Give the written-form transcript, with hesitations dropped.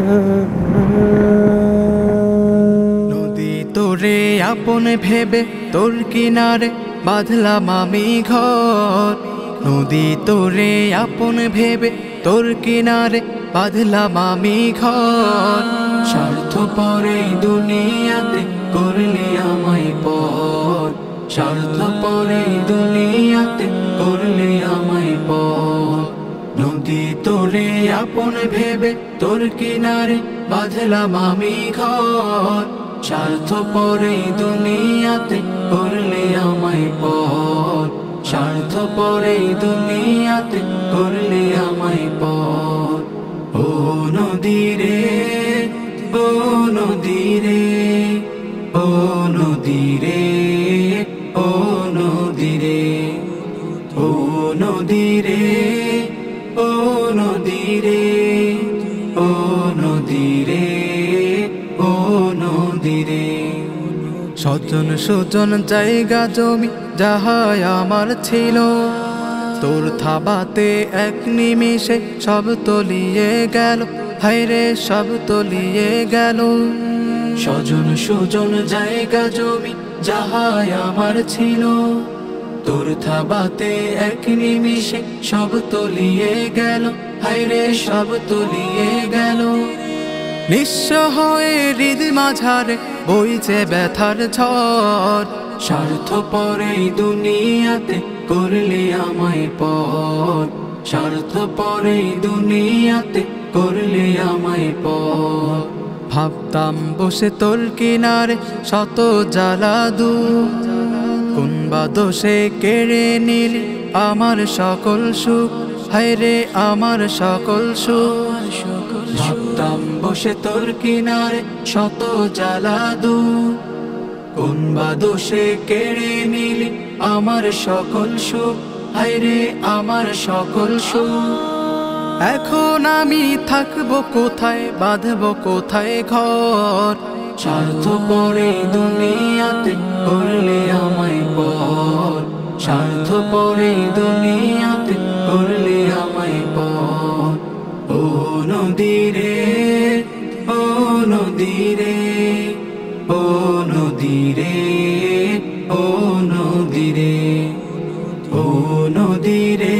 নদী তোরে আপন ভেবে তোর কিনারে বাঁধলাম আমি ঘর। নদী তোরে আপন ভেবে তোর কিনারে বাঁধলাম আমি ঘর। স্বার্থপর এই দুনিয়াতে করলি আমায় পর, স্বার্থপর এই দুনিয়াতে করলি আমায় পর। নদী তোরে আপন ভেবে তোর কিনারে বাঁধলাম আমি ঘর। স্বার্থপর এই দুনিয়াতে করলি আমায় পর, স্বার্থপর এই দুনিয়াতে করলি আমায় পর। ও নদী রে, ও নদী রে, ও নদী রে, ও নদী রে, ও নদী রে, ও নদী রে, ও নদী রে, ও নদী রে। স্বজন সুজন জায়গা জমি যাহাই আমার ছিল, তোর থাবাতে এক নিমিষে সব তলিয়ে গেল, হায়রে সব তলিয়ে গেল। স্বজন সুজন জায়গা জমি যাহাই আমার ছিল, তোর থাবাতে এক নিমিষে সব তলিয়ে গেল, হায়রে সব তলিয়ে গেল। নিঃস্ব হয়ে হৃদ মাঝারে বইছে ব্যথার ঝড়। স্বার্থপর এই দুনিয়াতে করলি আমায় পর, স্বার্থপর এই দুনিয়াতে করলি আমায় পর। ভাবতাম বসে তোর কিনারে শত জ্বালা দুঃখ, কোন বা দোষে কেড়ে নিলি আমার সকল সুখ, হায়রে আমার সকল সুখ। ভাবতাম বসে তোর কিনারে শত জ্বালা দুঃখ, কোন বা দোষে কেড়ে নিলি আমার সকল সুখ, হায়রে আমার সকল সুখ। এখন আমি থাকবো কোথায়, বাঁধবো কোথায় ঘর। স্বার্থপর এই দুনিয়াতে করলে আমায় পর, স্বার্থপর এই দুনিয়াতে করলে আমায় পর। ও নদী রে, ও নদী রে, ও নদী রে, ও নদী রে, ও নদী রে,